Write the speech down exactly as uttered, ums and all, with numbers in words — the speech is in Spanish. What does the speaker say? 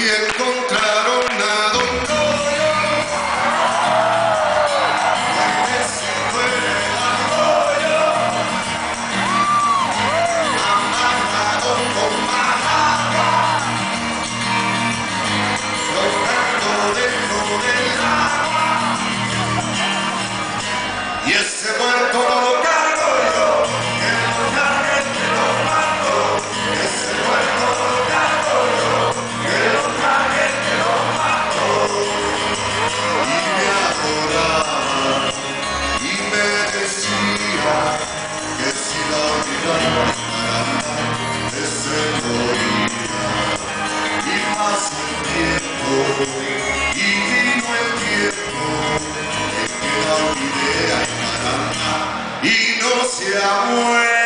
y encontraron a Don Goyo. Bailecito en el arroyo, amarrado con majada, flotando dentro del agua. Y ese muerto no lo cargo yo, que lo carguen, que lo mato. Ese muerto no lo cargo yo, que lo carguen, que lo mato. Y me adoraba y me decía que si la vida se moría. Y pasó el tiempo y vino el tiempo en que la olvidé, ay caramba, y no se ha muerto.